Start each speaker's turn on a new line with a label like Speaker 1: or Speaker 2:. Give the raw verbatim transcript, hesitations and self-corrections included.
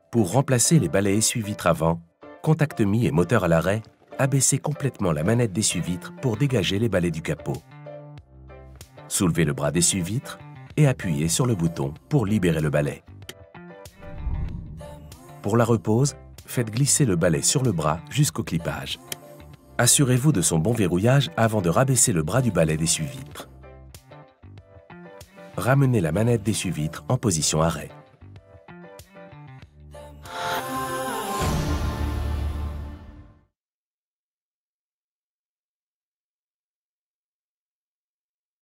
Speaker 1: Pour remplacer les balais essuie-vitres avant, contact mis et moteur à l'arrêt, abaissez complètement la manette d'essuie-vitres pour dégager les balais du capot. Soulevez le bras d'essuie-vitres et appuyez sur le bouton pour libérer le balai. Pour la repose, faites glisser le balai sur le bras jusqu'au clipage. Assurez-vous de son bon verrouillage avant de rabaisser le bras du balai d'essuie-vitres. Ramenez la manette d'essuie-vitres en position arrêt.